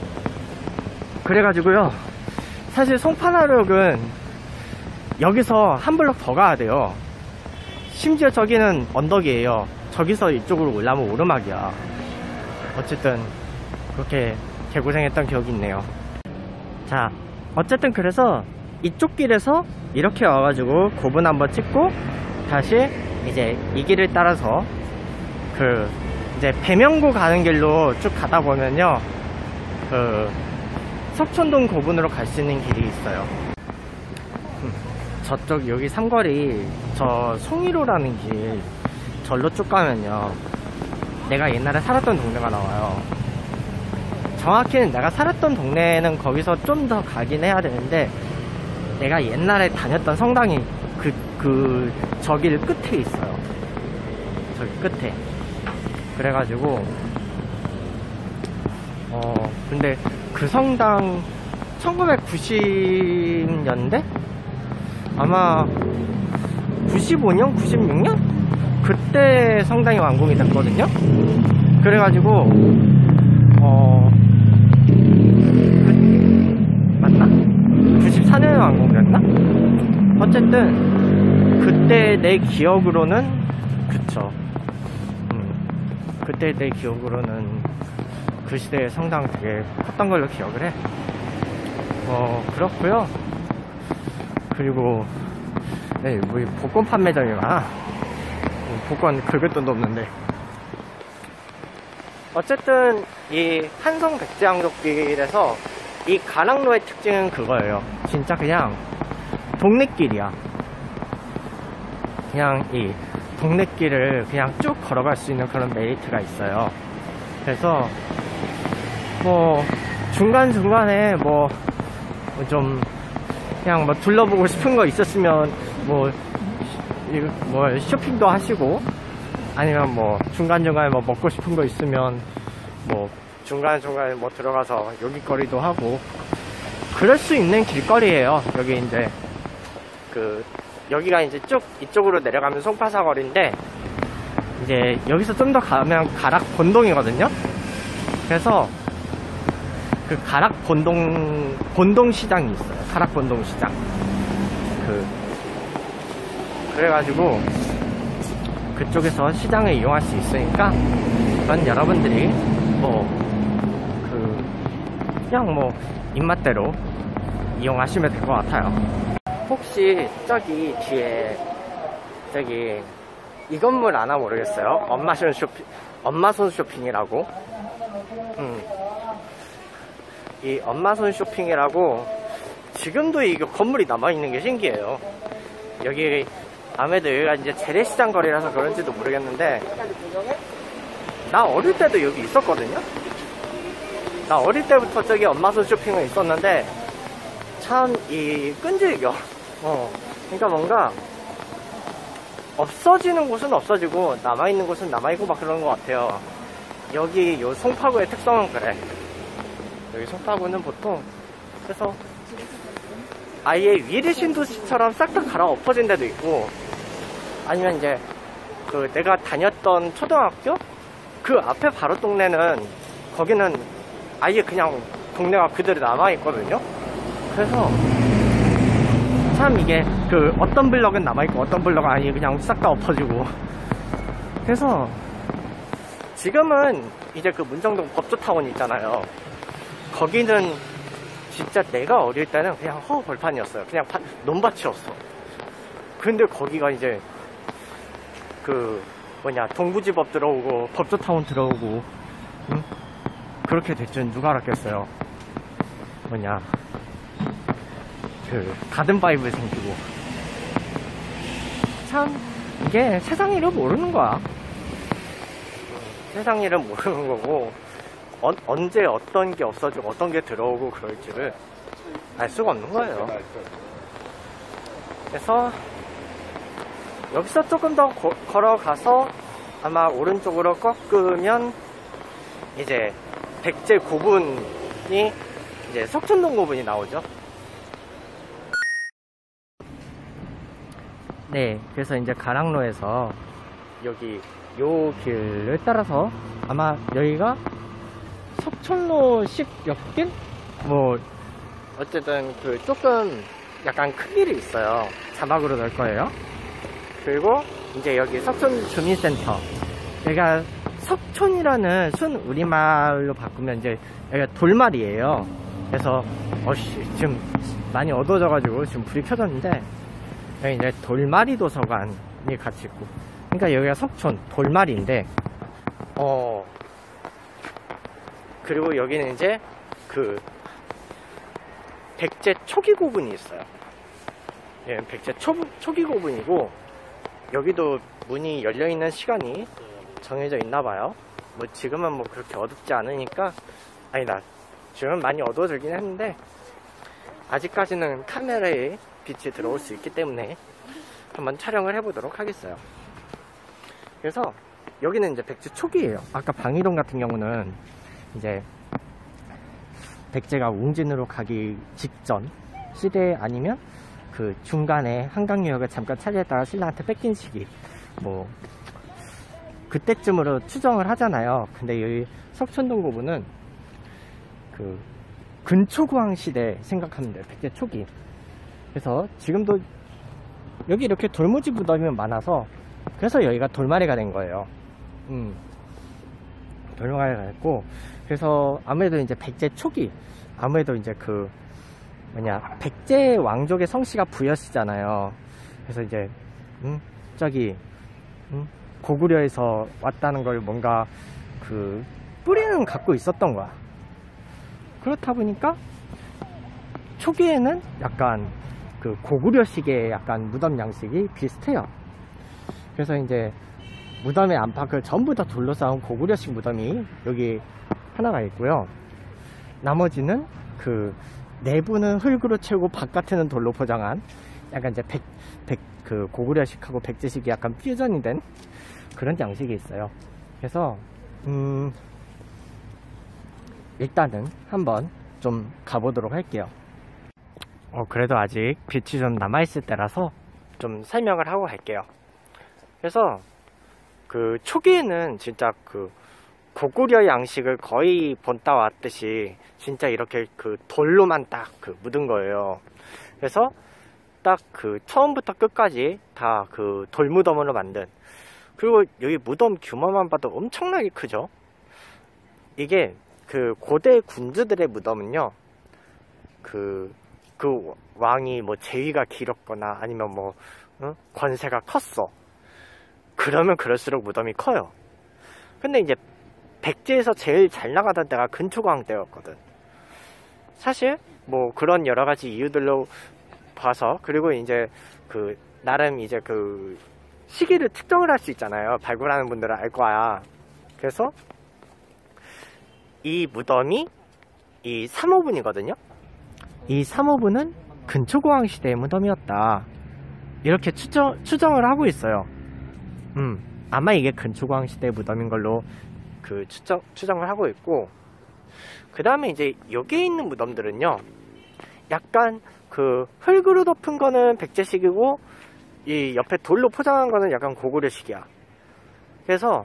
그래가지고요 사실 송파나루역은 여기서 한 블럭 더 가야 돼요. 심지어 저기는 언덕이에요. 저기서 이쪽으로 올라오면 오르막이야. 어쨌든 그렇게 개고생했던 기억이 있네요. 자, 어쨌든 그래서 이쪽 길에서 이렇게 와가지고 고분 한번 찍고 다시 이제 이 길을 따라서 그 이제 배명구 가는 길로 쭉 가다 보면요 그 석촌동 고분으로 갈 수 있는 길이 있어요. 저쪽 여기 삼거리 저 송이로라는 길 절로 쭉 가면요, 내가 옛날에 살았던 동네가 나와요. 정확히는 내가 살았던 동네는 거기서 좀 더 가긴 해야 되는데, 내가 옛날에 다녔던 성당이 그, 그, 저길 끝에 있어요. 저기 끝에. 그래가지고, 어, 근데 그 성당 천구백구십 년대? 아마 구십오 년, 구십육 년? 그때 성당이 완공이 됐거든요? 그래가지고, 어, 그, 맞나? 구십사 년에 완공됐나? 어쨌든, 그때 내 기억으로는, 그쵸. 음, 그때 내 기억으로는 그 시대의 성당 되게 컸던 걸로 기억을 해. 어, 그렇고요. 그리고, 네, 뭐, 복권 판매점이 많아. 복권 긁을 돈도 없는데. 어쨌든 이 한성 백제항족길에서 이 가락로의 특징은 그거예요. 진짜 그냥 동네길이야. 그냥 이 동네길을 그냥 쭉 걸어갈 수 있는 그런 메리트가 있어요. 그래서 뭐 중간중간에 뭐 좀 그냥 뭐 둘러보고 싶은 거 있었으면 뭐 뭐 쇼핑도 하시고, 아니면 뭐 중간중간에 뭐 먹고 싶은 거 있으면 뭐 중간중간에 뭐 들어가서 요깃거리도 하고 그럴 수 있는 길거리예요. 여기 이제 그 여기가 이제 쭉 이쪽으로 내려가면 송파사거리인데, 이제 여기서 좀 더 가면 가락 본동이거든요. 그래서 그 가락 본동 본동 시장이 있어요. 가락 본동 시장. 그 그래가지고 그쪽에서 시장을 이용할 수 있으니까, 그건 여러분들이 뭐 그 그냥 뭐 입맛대로 이용하시면 될 것 같아요. 혹시 저기 뒤에 저기 이 건물 아나 모르겠어요. 엄마손 쇼핑 엄마손 쇼핑이라고. 음. 이 엄마손 쇼핑이라고 지금도 이 건물이 남아있는 게 신기해요. 여기 아무래도 여기가 이제 재래시장 거리라서 그런지도 모르겠는데, 나 어릴 때도 여기 있었거든요. 나 어릴 때부터 저기 엄마손 쇼핑은 있었는데 참 이 끈질겨. 어 그러니까 뭔가 없어지는 곳은 없어지고 남아있는 곳은 남아있고 막 그런 것 같아요. 여기 요 송파구의 특성은 그래. 여기 송파구는 보통 그래서 아예 위례 신도시처럼 싹 다 갈아엎어진 데도 있고, 아니면 이제 그 내가 다녔던 초등학교 그 앞에 바로 동네는 거기는 아예 그냥 동네가 그대로 남아있거든요. 그래서 참 이게 그 어떤 블럭은 남아있고 어떤 블럭은 아예 그냥 싹 다 엎어지고, 그래서 지금은 이제 그 문정동 법조타운 있잖아요. 거기는 진짜 내가 어릴 때는 그냥 허 벌판이었어요. 그냥 파, 논밭이었어. 근데 거기가 이제 그 뭐냐 동부지법 들어오고 법조타운 들어오고, 응? 그렇게 될 줄 누가 알았겠어요. 뭐냐 그 가든바이브 생기고. 참 이게 세상 일을 모르는 거야. 세상 일은 모르는 거고, 어, 언제 어떤 게 없어지고 어떤 게 들어오고 그럴지를 알 수가 없는 거예요. 그래서 여기서 조금 더 고, 걸어가서 아마 오른쪽으로 꺾으면 이제 백제 고분이 이제 석촌동 고분이 나오죠. 네, 그래서 이제 가락로에서 여기 요 길을 따라서 아마 여기가 석촌로식 옆길? 뭐 어쨌든 그 조금 약간 큰 길이 있어요. 자막으로 넣을 거예요. 그리고 이제 여기 석촌 주민센터, 여기가 석촌이라는 순 우리말로 바꾸면 이제 여기가 돌말이에요. 그래서 어씨 지금 많이 어두워져 가지고 지금 불이 켜졌는데, 여기 이제 돌마리 도서관이 같이 있고, 그러니까 여기가 석촌 돌마리인데, 어 그리고 여기는 이제 그 백제 초기 고분이 있어요. 예, 백제 초, 초기 고분이고, 여기도 문이 열려있는 시간이 정해져 있나봐요. 뭐 지금은 뭐 그렇게 어둡지 않으니까, 아니다, 지금은 많이 어두워지긴 했는데 아직까지는 카메라에 빛이 들어올 수 있기 때문에 한번 촬영을 해보도록 하겠어요. 그래서 여기는 이제 백제 초기예요. 아까 방이동 같은 경우는 이제 백제가 웅진으로 가기 직전 시대, 아니면 그 중간에 한강유역을 잠깐 차지했다가 신라한테 뺏긴 시기, 뭐 그때쯤으로 추정을 하잖아요. 근데 여기 석촌동 부분은 그 근초구왕 시대 생각하면 돼요. 백제 초기. 그래서 지금도 여기 이렇게 돌무지 무덤이 많아서, 그래서 여기가 돌마리가 된 거예요. 음, 돌마리가 됐고, 그래서 아무래도 이제 백제 초기, 아무래도 이제 그 뭐냐, 백제 왕족의 성씨가 부여씨잖아요. 그래서 이제 음, 저기 음, 고구려에서 왔다는 걸 뭔가 그 뿌리는 갖고 있었던 거야. 그렇다 보니까 초기에는 약간 그 고구려식의 약간 무덤 양식이 비슷해요. 그래서 이제 무덤의 안팎을 전부 다 돌로 쌓은 고구려식 무덤이 여기 하나가 있고요. 나머지는 그 내부는 흙으로 채우고 바깥에는 돌로 포장한 약간 이제 백, 백, 그 고구려식하고 백제식이 약간 퓨전이 된 그런 양식이 있어요. 그래서 음, 일단은 한번 좀 가보도록 할게요. 어, 그래도 아직 빛이 좀 남아있을 때라서 좀 설명을 하고 갈게요. 그래서 그 초기에는 진짜 그 고구려 양식을 거의 본따 왔듯이 진짜 이렇게 그 돌로만 딱 그 묻은 거예요. 그래서 딱 그 처음부터 끝까지 다 그 돌무덤으로 만든, 그리고 여기 무덤 규모만 봐도 엄청나게 크죠. 이게 그 고대 군주들의 무덤은요, 그, 그 왕이 뭐 재위가 길었거나 아니면 뭐 어? 권세가 컸어. 그러면 그럴수록 무덤이 커요. 근데 이제 백제에서 제일 잘 나가던 때가 근초광 때였거든. 사실 뭐 그런 여러 가지 이유들로 봐서, 그리고 이제 그 나름 이제 그 시기를 특정을 할 수 있잖아요. 발굴하는 분들은 알 거야. 그래서 이 무덤이 이 삼호분이거든요. 이 삼호분은 근초고왕 시대의 무덤이었다, 이렇게 추정, 추정을 하고 있어요. 음, 아마 이게 근초고왕 시대의 무덤인 걸로 그 추정, 추정을 하고 있고, 그 다음에 이제 여기에 있는 무덤들은요, 약간 그 흙으로 덮은 거는 백제식이고 이 옆에 돌로 포장한 거는 약간 고구려식이야. 그래서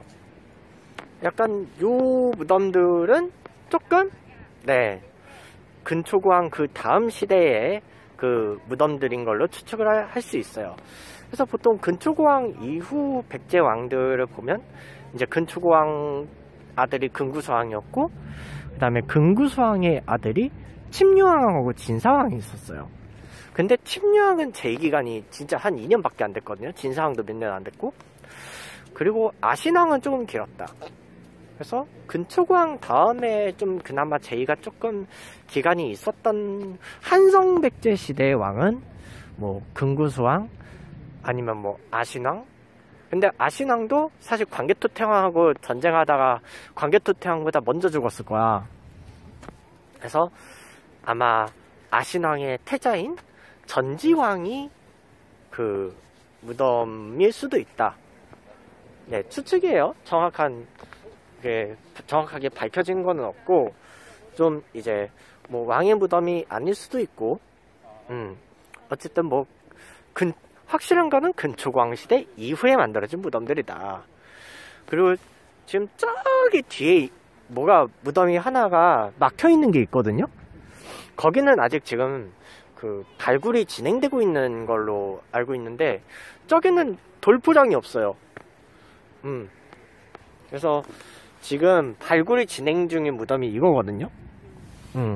약간 요 무덤들은 조금 네 근초고왕 그 다음 시대의 그 무덤들인 걸로 추측을 할 수 있어요. 그래서 보통 근초고왕 이후 백제 왕들을 보면 이제 근초고왕 아들이 근구수왕이었고, 그 다음에 근구수왕의 아들이 침류왕하고 진사왕이 있었어요. 근데 침류왕은 재위기간이 진짜 한 이 년밖에 안 됐거든요. 진사왕도 몇 년 안 됐고, 그리고 아신왕은 조금 길었다. 그래서 근초고왕 다음에 좀 그나마 재위가 조금 기간이 있었던 한성백제 시대의 왕은 뭐 근구수왕 아니면 뭐 아신왕. 근데 아신왕도 사실 광개토태왕하고 전쟁하다가 광개토태왕보다 먼저 죽었을 거야. 그래서 아마 아신왕의 태자인 전지왕이 그 무덤일 수도 있다. 네, 추측이에요. 정확한 게 정확하게 밝혀진 건 없고, 좀 이제 뭐 왕의 무덤이 아닐 수도 있고, 음 어쨌든 뭐 근 확실한 거는 근초고왕 시대 이후에 만들어진 무덤들이다. 그리고 지금 저기 뒤에 뭐가 무덤이 하나가 막혀 있는 게 있거든요. 거기는 아직 지금 그 발굴이 진행되고 있는 걸로 알고 있는데, 저기는 돌포장이 없어요. 음 그래서 지금 발굴이 진행 중인 무덤이 이거거든요. 음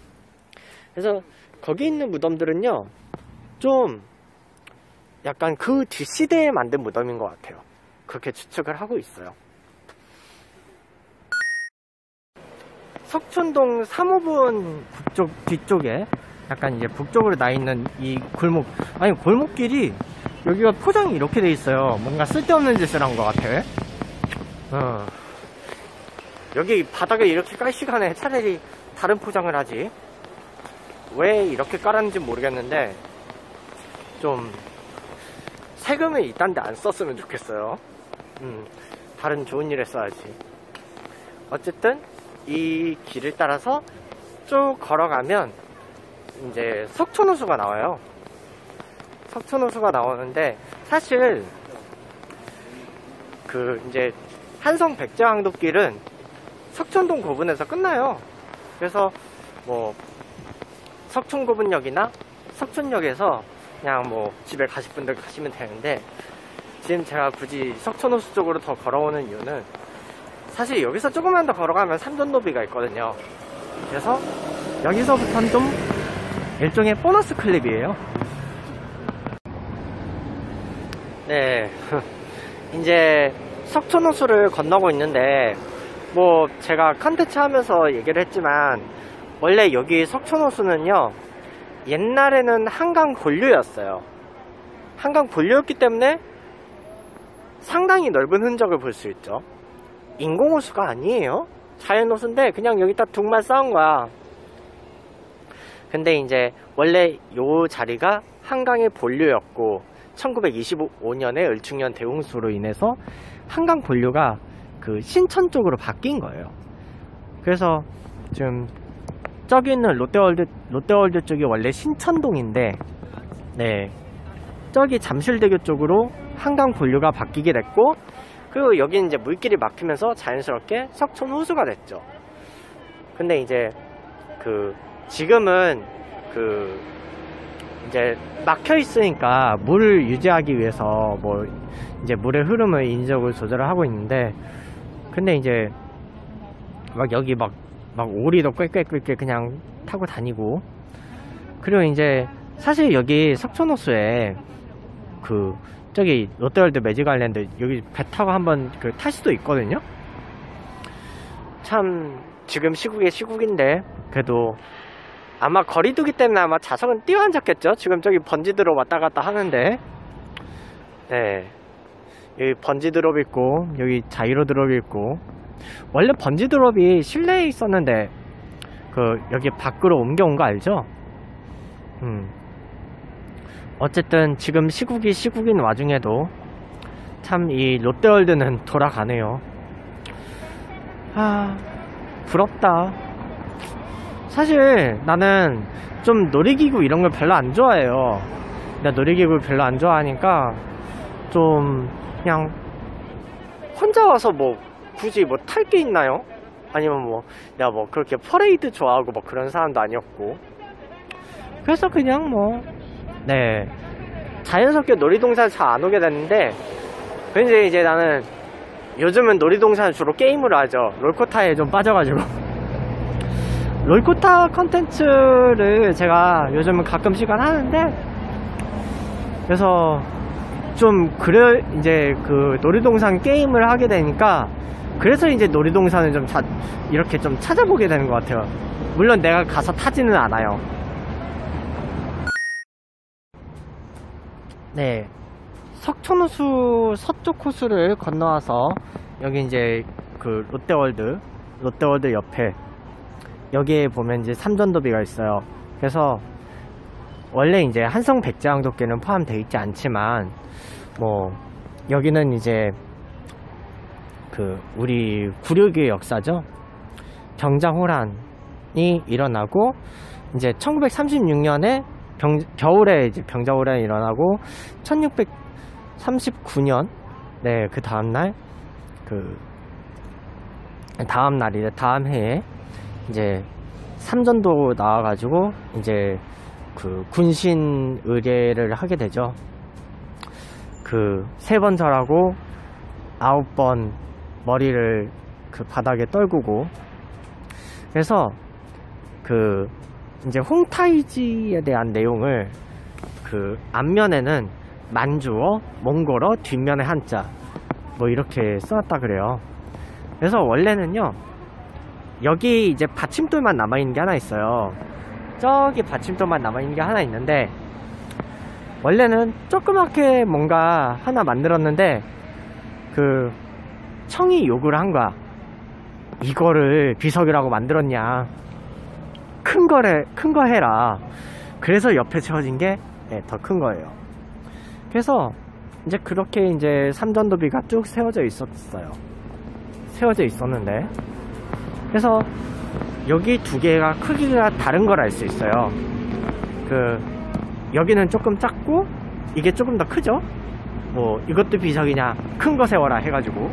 그래서 거기 있는 무덤들은요, 좀 약간 그 뒷시대에 만든 무덤인 것 같아요. 그렇게 추측을 하고 있어요. 석촌동 삼호분 북쪽 뒤쪽에 약간 이제 북쪽으로 나 있는 이 골목, 아니 골목길이 여기가 포장이 이렇게 돼 있어요. 뭔가 쓸데없는 짓을 한 것 같아. 어. 여기 바닥에 이렇게 깔 시간에 차라리 다른 포장을 하지. 왜 이렇게 깔았는지 모르겠는데 좀 세금을 이딴 데 안 썼으면 좋겠어요. 음, 다른 좋은 일에 써야지. 어쨌든 이 길을 따라서 쭉 걸어가면 이제 석촌호수가 나와요. 석촌호수가 나오는데 사실 그 이제 한성 백제왕도길은 석촌동 고분에서 끝나요. 그래서 뭐 석촌고분역이나 석촌역에서 그냥 뭐 집에 가실 분들 가시면 되는데, 지금 제가 굳이 석촌호수 쪽으로 더 걸어오는 이유는 사실 여기서 조금만 더 걸어가면 삼전도비가 있거든요. 그래서 여기서부터는 좀 일종의 보너스 클립이에요. 네, 이제 석촌호수를 건너고 있는데 뭐 제가 컨텐츠 하면서 얘기를 했지만 원래 여기 석촌호수는요 옛날에는 한강 본류였어요. 한강 본류였기 때문에 상당히 넓은 흔적을 볼 수 있죠. 인공호수가 아니에요. 자연호수인데 그냥 여기다 둑만 쌓은 거야. 근데 이제 원래 요 자리가 한강의 본류였고 천구백이십오 년에 을충년 대홍수로 인해서 한강 본류가 그 신천 쪽으로 바뀐 거예요. 그래서 지금 저기 있는 롯데월드, 롯데월드 쪽이 원래 신천동인데, 네, 저기 잠실대교 쪽으로 한강 본류가 바뀌게 됐고, 그리고 여기 이제 물길이 막히면서 자연스럽게 석촌호수가 됐죠. 근데 이제 그 지금은 그 이제 막혀 있으니까 물을 유지하기 위해서 뭐 이제 물의 흐름을 인위적으로 조절을 하고 있는데, 근데 이제 막 여기 막 막 오리도 꾀꾀꾀꾀 그냥 타고 다니고, 그리고 이제 사실 여기 석촌호수에 그 저기 롯데월드 매직아일랜드 여기 배 타고 한번 그 탈 수도 있거든요. 참 지금 시국에 시국인데 그래도 아마 거리두기 때문에 아마 좌석은 띄워 앉았겠죠. 지금 저기 번지드롭 왔다 갔다 하는데, 네, 여기 번지드롭 있고 여기 자이로 드롭 있고, 원래 번지드롭이 실내에 있었는데 그 여기 밖으로 옮겨온 거 알죠? 음. 어쨌든 지금 시국이 시국인 와중에도 참 이 롯데월드는 돌아가네요. 아, 부럽다. 사실 나는 좀 놀이기구 이런 걸 별로 안 좋아해요. 나 놀이기구 별로 안 좋아하니까 좀 그냥 혼자 와서 뭐 굳이 뭐 탈 게 있나요? 아니면 뭐 내가 뭐 그렇게 퍼레이드 좋아하고 뭐 그런 사람도 아니었고, 그래서 그냥 뭐 네 자연스럽게 놀이동산 잘 안 오게 됐는데, 근데 이제 나는 요즘은 놀이동산 주로 게임으로 하죠. 롤코타에 좀 빠져가지고 롤코타 컨텐츠를 제가 요즘은 가끔씩은 하는데, 그래서 좀 그래 이제 그 놀이동산 게임을 하게 되니까, 그래서 이제 놀이동산을 좀 자, 이렇게 좀 찾아보게 되는 것 같아요. 물론 내가 가서 타지는 않아요. 네, 석촌호수 서쪽 호수를 건너와서 여기 이제 그 롯데월드 롯데월드 옆에 여기에 보면 이제 삼전도비가 있어요. 그래서 원래 이제 한성 백제왕도길은 포함되어 있지 않지만 뭐 여기는 이제 그 우리 구류기의 역사죠. 병자호란이 일어나고 이제 천구백삼십육 년에 병, 겨울에 이제 병자호란이 일어나고 천육백삼십구 년 네, 그 다음날 그 다음 날이래 다음 해에 이제 삼전도 나와가지고 이제 그 군신 의례를 하게 되죠. 그 세 번 절하고 아홉 번 머리를 그 바닥에 떨구고, 그래서 그 이제 홍타이지에 대한 내용을 그 앞면에는 만주어, 몽골어, 뒷면에 한자 뭐 이렇게 써놨다 그래요. 그래서 원래는요 여기 이제 받침돌만 남아있는 게 하나 있어요. 저기 받침돌만 남아있는 게 하나 있는데, 원래는 조그맣게 뭔가 하나 만들었는데 그 청이 요구를 한 거야. 이거를 비석이라고 만들었냐, 큰 거래 큰 거 해라. 그래서 옆에 세워진 게 더 큰 거예요. 그래서 이제 그렇게 이제 삼전도비가 쭉 세워져 있었어요. 세워져 있었는데, 그래서 여기 두 개가 크기가 다른 걸 알 수 있어요. 그 여기는 조금 작고 이게 조금 더 크죠. 뭐 이것도 비석이냐, 큰 거 세워라 해가지고.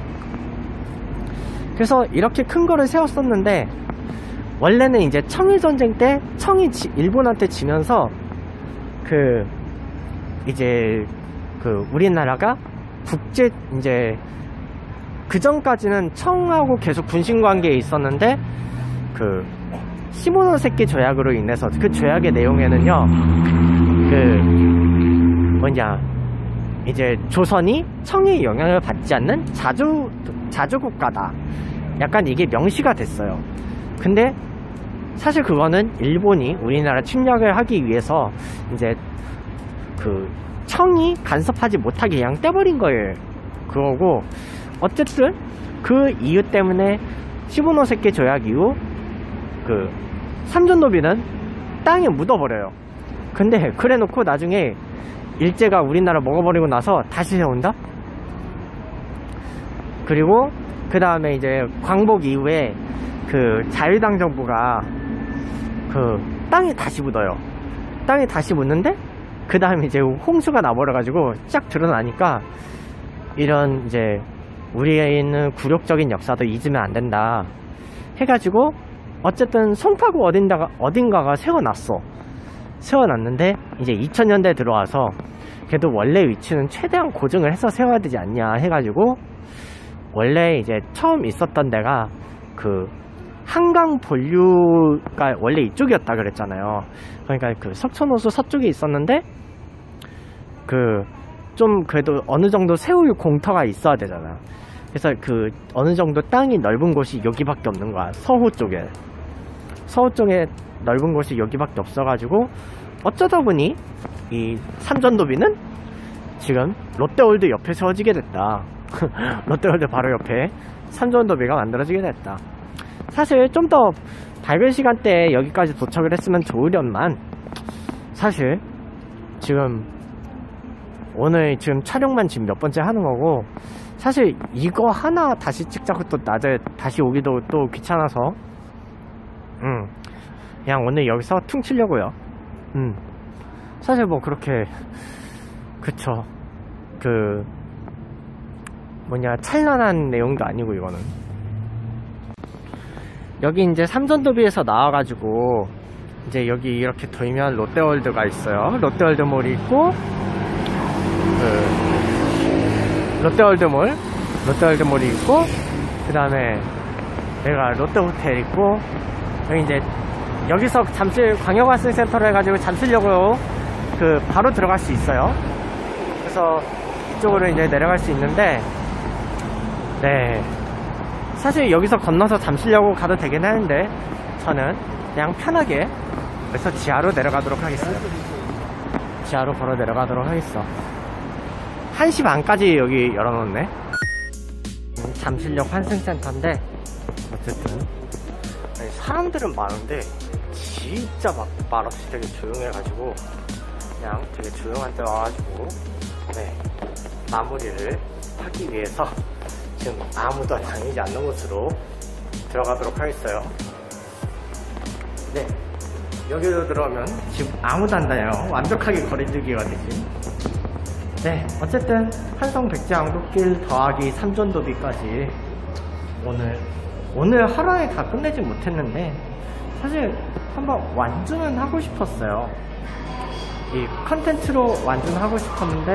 그래서 이렇게 큰 거를 세웠었는데, 원래는 이제 청일전쟁 때 청이 지, 일본한테 지면서 그 이제 그 우리나라가 국제 이제 그 전까지는 청하고 계속 군신 관계에 있었는데, 그 시모노세키 조약으로 인해서 그 조약의 내용에는요, 그 뭐냐 이제 조선이 청의 영향을 받지 않는 자주 자주 국가다, 약간 이게 명시가 됐어요. 근데 사실 그거는 일본이 우리나라 침략을 하기 위해서 이제 그 청이 간섭하지 못하게 그냥 떼버린 거예요. 그거고, 어쨌든 그 이유 때문에 시모노세키 조약 이후 그 삼전도비는 땅에 묻어버려요. 근데 그래 놓고 나중에 일제가 우리나라 먹어버리고 나서 다시 세운다? 그리고 그 다음에 이제 광복 이후에 그 자유당 정부가 그 땅에 다시 묻어요. 땅에 다시 묻는데, 그 다음에 이제 홍수가 나버려가지고 쫙 드러나니까, 이런 이제 우리에 있는 굴욕적인 역사도 잊으면 안 된다 해가지고, 어쨌든 송파구 어딘가가, 어딘가가 세워놨어. 세워놨는데 이제 이천 년대 들어와서 그래도 원래 위치는 최대한 고정을 해서 세워야 되지 않냐 해가지고, 원래 이제 처음 있었던 데가 그 한강 본류가 원래 이쪽이었다 그랬잖아요. 그러니까 그 석촌호수 서쪽에 있었는데, 그 좀 그래도 어느 정도 세울 공터가 있어야 되잖아. 그래서 그 어느 정도 땅이 넓은 곳이 여기밖에 없는 거야. 서호 쪽에 서호 쪽에 넓은 곳이 여기밖에 없어가지고, 어쩌다 보니 이 삼전도비는 지금 롯데월드 옆에 세워지게 됐다. 롯데월드 바로 옆에 삼전도비가 만들어지게 됐다. 사실 좀 더 밝은 시간대에 여기까지 도착을 했으면 좋으련만, 사실 지금 오늘 지금 촬영만 지금 몇 번째 하는 거고, 사실 이거 하나 다시 찍자고 또 낮에 다시 오기도 또 귀찮아서 음 그냥 오늘 여기서 퉁치려고요. 음 사실 뭐 그렇게, 그쵸, 그 뭐냐 찬란한 내용도 아니고, 이거는 여기 이제 삼전도비에서 나와가지고 이제 여기 이렇게 돌면 롯데월드가 있어요. 롯데월드몰이 있고, 그 롯데월드몰 롯데월드몰이 있고, 그 다음에 내가 롯데호텔 있고, 여기 이제 여기서 잠실 광역학생센터로 해가지고 잠실역으로 그 바로 들어갈 수 있어요. 그래서 이쪽으로 이제 내려갈 수 있는데, 네, 사실 여기서 건너서 잠실역으로 가도 되긴 하는데, 저는 그냥 편하게 그래서 지하로 내려가도록 하겠어요. 지하로 걸어 내려가도록 하겠어. 한 시 반까지 여기 열어놓네. 잠실역 환승센터인데, 어쨌든 사람들은 많은데 진짜 막 말없이 되게 조용해가지고, 그냥 되게 조용한 데 와가지고 네, 마무리를 하기 위해서 지금 아무도 다니지 않는 곳으로 들어가도록 하겠어요. 네, 여기로 들어오면 지금 아무도 안 다녀요. 완벽하게 거리두기가 되지. 네, 어쨌든 한성백제왕복길 더하기 삼전도비까지 오늘 오늘 하루에 다 끝내지 못했는데, 사실 한번 완주는 하고 싶었어요. 이 컨텐츠로 완주는 하고 싶었는데,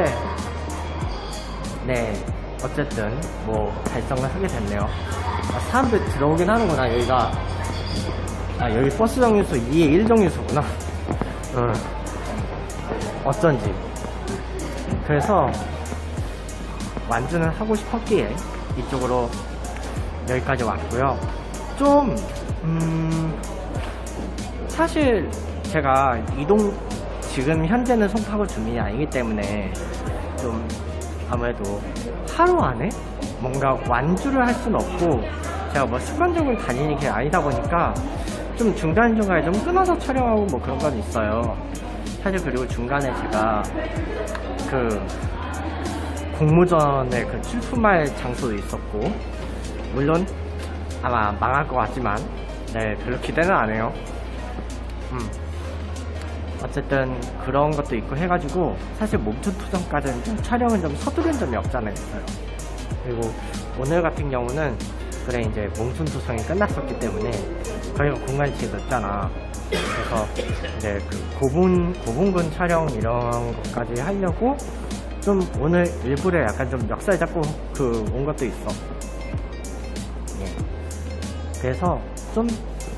네, 어쨌든 뭐 달성을 하게 됐네요. 아, 사람들 들어오긴 하는구나. 여기가, 아, 여기 버스 정류소 이에 일 정류소구나. 응. 어쩐지. 그래서 완주는 하고 싶었기에 이쪽으로 여기까지 왔고요. 좀 음, 사실 제가 이동 지금 현재는 송파구 주민이 아니기 때문에 좀 아무래도 하루 안에 뭔가 완주를 할 수는 없고, 제가 뭐 습관적으로 다니는 게 아니다 보니까 좀 중간중간에 좀 끊어서 촬영하고 뭐 그런 건 있어요. 사실. 그리고 중간에 제가 그 공모전에 그 출품할 장소도 있었고, 물론 아마 망할 것 같지만 네, 별로 기대는 안 해요. 음. 어쨌든 그런 것도 있고 해가지고 사실 몸투투전까지는 좀 촬영은 좀 서두른 점이 없잖아요. 그리고 오늘 같은 경우는 그래 이제 몸투투성이 끝났었기 때문에 저희가 공간이 되게 넓잖아. 그래서 이제 그 고분 고분군 촬영 이런 것까지 하려고 좀 오늘 일부러 약간 좀 멱살 잡고 그 온 것도 있어. 예. 그래서 좀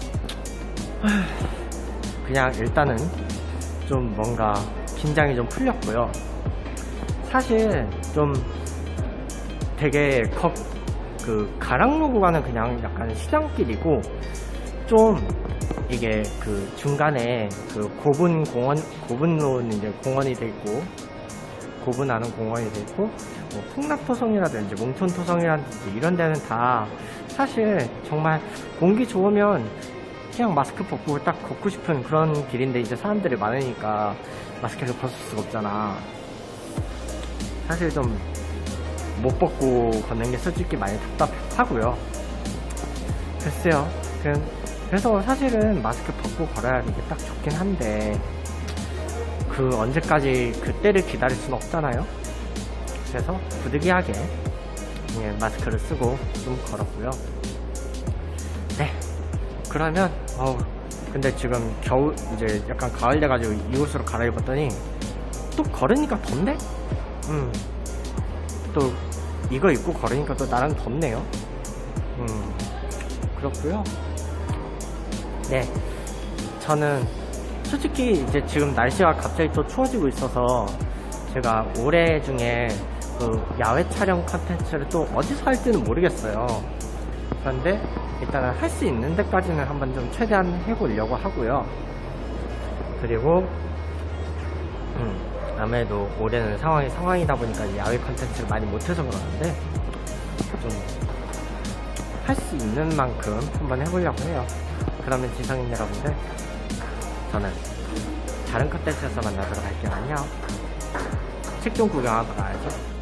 그냥 일단은 좀 뭔가 긴장이 좀 풀렸고요. 사실 좀 되게 컵, 그 가랑로 구간은 그냥 약간 시장길이고, 좀 이게 그 중간에 그 고분 공원, 고분로는 이제 공원이 돼 있고, 고분하는 공원이 돼 있고, 뭐 풍락토성이라든지 몽촌토성이라든지 이런 데는 다 사실 정말 공기 좋으면 그냥 마스크 벗고 딱 걷고 싶은 그런 길인데, 이제 사람들이 많으니까 마스크를 벗을 수가 없잖아. 사실 좀 못 벗고 걷는 게 솔직히 많이 답답하고요. 글쎄요. 그래서 사실은 마스크 벗고 걸어야 이게 딱 좋긴 한데, 그 언제까지 그때를 기다릴 수는 없잖아요. 그래서 부득이하게 예, 마스크를 쓰고 좀 걸었고요. 네. 그러면 어우 근데 지금 겨울 이제 약간 가을 돼가지고 이 옷으로 갈아입었더니 또 걸으니까 덥네? 음. 또 이거 입고 걸으니까 또 나름 덥네요. 음. 그렇고요. 네. 저는 솔직히 이제 지금 날씨가 갑자기 또 추워지고 있어서 제가 올해 중에 그 야외 촬영 컨텐츠를 또 어디서 할지는 모르겠어요. 그런데 일단은 할 수 있는 데까지는 한번 좀 최대한 해보려고 하고요. 그리고 음, 아무래도 올해는 상황이 상황이다 보니까 야외 컨텐츠를 많이 못해서 그러는데 좀 할 수 있는 만큼 한번 해보려고 해요. 그러면 지성인 여러분들, 저는 다른 컨텐츠에서 만나도록 할게요. 안녕. 책 좀 구경하러 가야죠.